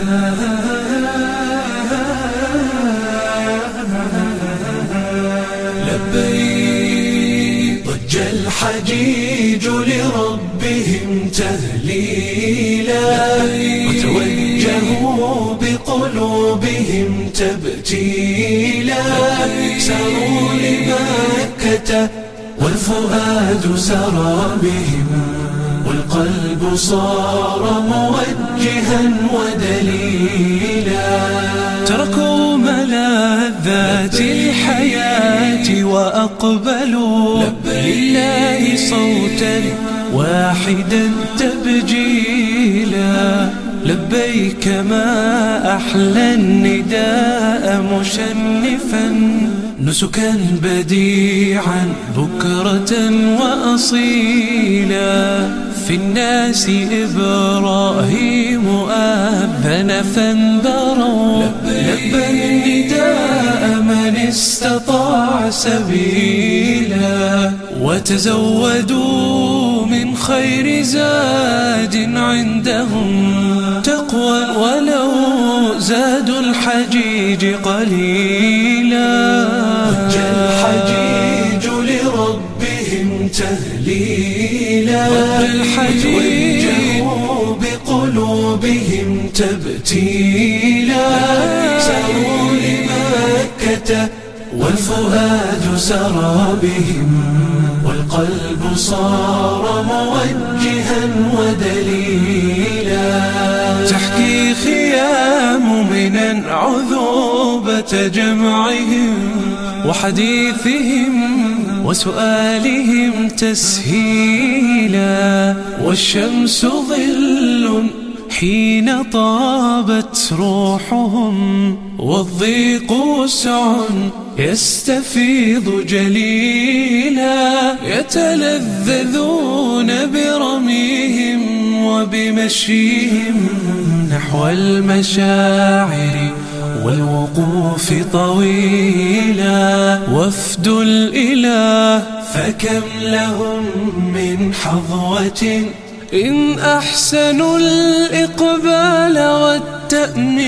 لبيك ضج الحجيج لربهم تهليلا وتوجهوا بقلوبهم تبتيلا ساروا لمكة والفؤاد سرى بهم والقلب صار موجها ودليلا تركوا ملاذات الحياة وأقبلوا لله صوتا واحدا تبجيلا لبيك ما أحلى النداء مشنفا نسكا بديعا بكرة وأصيلا في الناس إبراهيم آذن فانبروا لبى النداء من استطاع سبيلا وتزودوا من خير زاد عندهم تقوى ولو زادوا الحجيج قليلا ضج الحجيج لربهم تهليلا وجهوا بقلوبهم تبتيلا ساروا لمكة والفؤاد سرى بهم والقلب صار موجها ودليلا تحكي خيام من عذوبة جمعهم وحديثهم وسؤالهم تسهيلا والشمس ظل حين طابت روحهم والضيق وسع يستفيض جليلا يتلذذون برميهم وبمشيهم نحو المشاعر والوقوف طويلا وفد الإله فكم لهم من حظوة إن أحسنوا الإقبال والتأمين